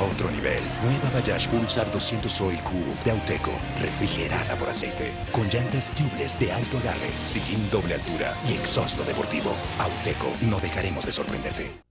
otro nivel. Nueva Bajaj Pulsar 200 Oil Cool de Auteco, refrigerada por aceite, con llantas tubeless de alto agarre, sillín doble altura y exhausto deportivo. Auteco, no dejaremos de sorprenderte.